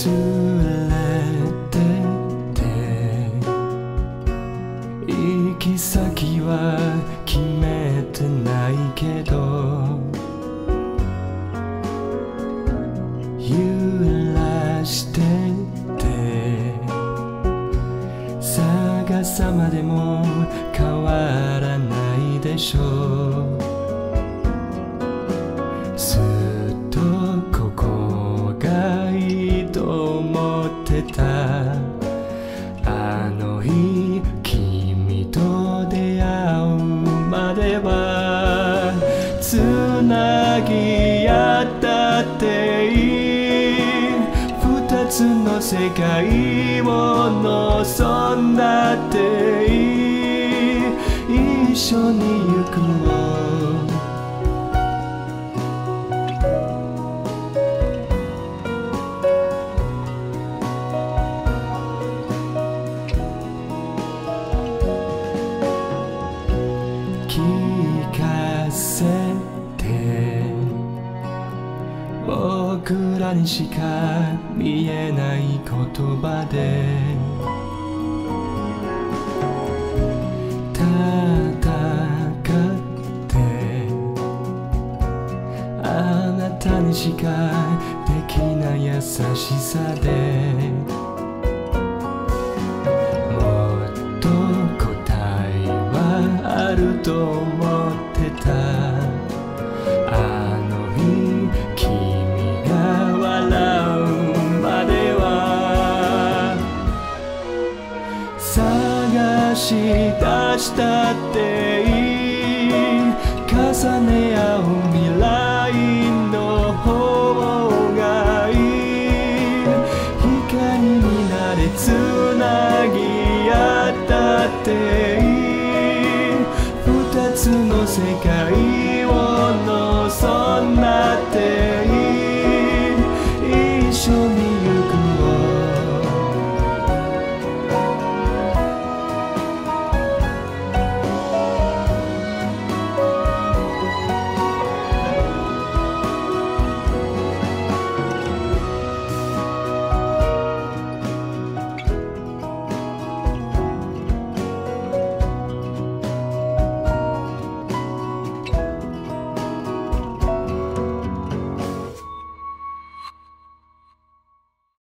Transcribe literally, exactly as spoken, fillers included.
忘れてて行き先は決めてないけど揺らしてて逆さまでも変わらないでしょう。ずっとここがいいと思ってた。あの日君と出会うまではつなぎ合ったっていい。二つの世界を望んだっていい。一緒に行くの聞かせて。僕らにしか見えない言葉で戦ってあなたにしかできない優しさでもっと答えはあると思ってた。あの日君が笑うまでは探し出したっていい。重ね合う未来の方がいい。光になれつなぎ合ったっていい。二つの世界